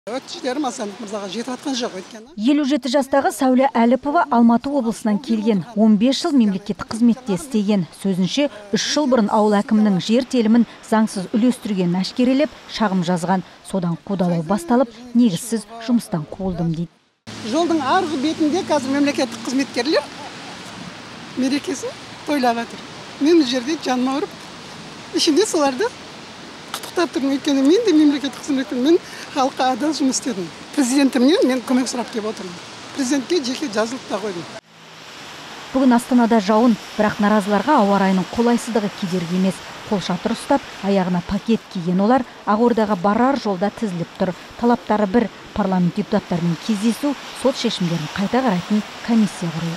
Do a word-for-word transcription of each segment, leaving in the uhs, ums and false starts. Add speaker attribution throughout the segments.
Speaker 1: Өтіштері Масанов мырзаға жетіп атқан жоқ өйткені.
Speaker 2: елу жеті жастағы Сәуле Әліпова Алматы облысынан келген. он бес жыл мемлекеттік қызметте істеген. Сөзінше, үш жыл бұрын ауыл әкімінің жер телімін заңсыз үлестірген әшкерелеп, шағым жазған. Содан қудалау басталып, негізсіз жұмыстан қуылдым дейді.
Speaker 1: Жолдың арғы бетінде қазір мемлекеттік қызметкерлер мерекесін тойлап жатыр. Мен жерде жаныма ұрып, ішінде соларды құттықтап тұрмын. Өйткені мен де мемлекеттік қызметкермен халыққа адал жұмыс істедім. Президентімнен мен көмек сұрап келіп отырмын. Президентке жеке жазылып та қойдым.
Speaker 2: Бүгін Астанада жауын, бірақ наразыларға ауа райының қолайсыздығы кедергі емес. Қолшатыр ұстап, аяғына пакет киген олар Ақордаға барар жолда тізіліп тұр. Талаптары бір, парламент депутаттарымен кездесу, сот шешімдерін қайта қарайтын комиссия құру.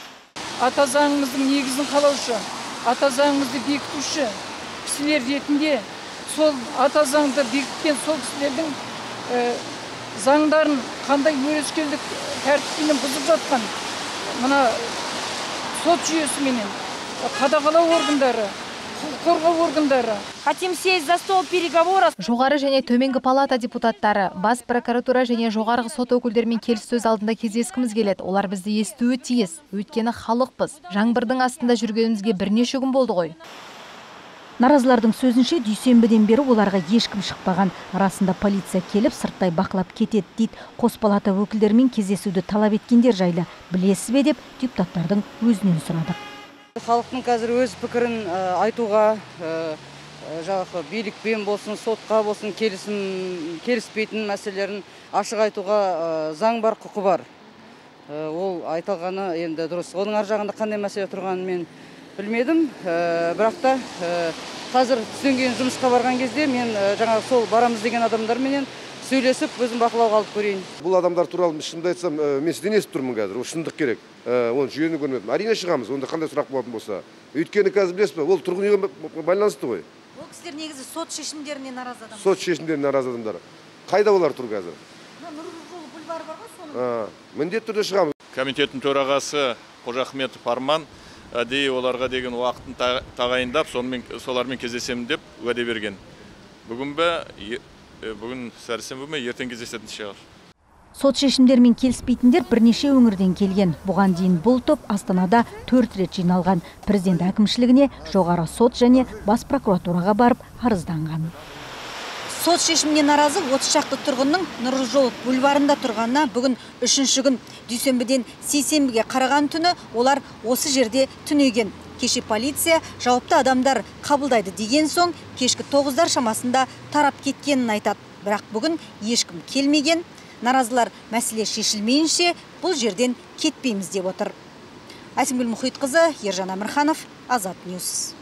Speaker 3: Ата заңымыздың негізін қалаушы, ата заңымызды бекітуші кісілер ретінде сол ата заңды бекіткен сол кісілердің ә, заңдарын қандай өрескелдік тәртіппен бұзып жатқан мына сот жүйесіменен қадағалау органдары, құқық қорғау органдары.
Speaker 4: Хотим сесть за стол переговоров.
Speaker 5: Жоғары және төменгі палата депутаттары, бас прокуратура және жоғарғы сот өкілдерімен келіссөз алдында кездескіміз келеді. Олар бізді естуі тиіс. Өйткені халықпыз. Жаңбырдың астында жүргенімізге бірнеше күн болды ғой.
Speaker 2: Наразылардың сөзінше, дүйсенбіден бері оларға ешкім шықпаған. Арасында полиция келіп, сырттай бақылап кетеді дейді. Қос палата өкілдерімен кездесуді талап еткендер жайлы білесіз бе деп депутаттардың өзінен сұрадық.
Speaker 6: Халықтың қазір өз пікірін айтуға, жаңағы билікпен болсын, сотқа болсын, келісім келіспейтін мәселелерін ашық айтуға заң бар, құқы бар. Ол айтылғаны енді дұрыс. Оның ар жағында қандай мәселе тұрғанын мен білмедім, бірақ та қазір түстен жұмысқа барған кезде мен жаңағы сол барамыз деген адамдарменен сөйлесіп, өзім бақылауға алып көрейін.
Speaker 7: Бұл адамдар туралы шынымды айтсам, мен сізден естіп тұрмын қазір. Ол шындық керек. Оны жүйені көрмедім. Әрине шығамыз, онда қандай сұрақ болатын болса. Өйткені қазір білесіз бе, ол тұрғын үйге байланысты ғой.
Speaker 4: Ол кісілер негізі сот шешімдеріне наразы адамдар.
Speaker 7: Сот шешімдеріне наразы адамдар. Қайда олар тұр қазір?
Speaker 4: Нұрлы жол бульвары бар ғой, соның.
Speaker 7: Міндетті түрде шығамыз.
Speaker 8: Комитеттің төрағасы Қожахметов Арман әдейі оларға деген уақытын тағайындап, солармен кездесемін деп уәде берген. Бүгін бе, бүгін сәрсенбі ме, ертең кездесетін шығар.
Speaker 2: Сот шешімдермен келіспейтіндер бірнеше өңірден келген. Бұған дейін бұл топ Астанада төрт рет жиналған. Президент әкімшілігіне, жоғары сот және бас прокуратураға барып арызданған.
Speaker 4: Сот шешіміне наразы отыз шақты тұрғынның Нұрлы жол бульварында тұрғанына бүгін үшінші күн. Дүйсенбіден сейсенбіге қараған түні олар осы жерде түнеген. Кеше полиция жауапты адамдар қабылдайды деген соң кешкі тоғыздар шамасында тарап кеткенін айтады. Бірақ бүгін ешкім келмеген. Наразылар мәселе шешілмейінше бұл жерден кетпейміз деп отыр. Айсынгүл Мұхитқызы, Ержан Амырханов, Азат Ньюс.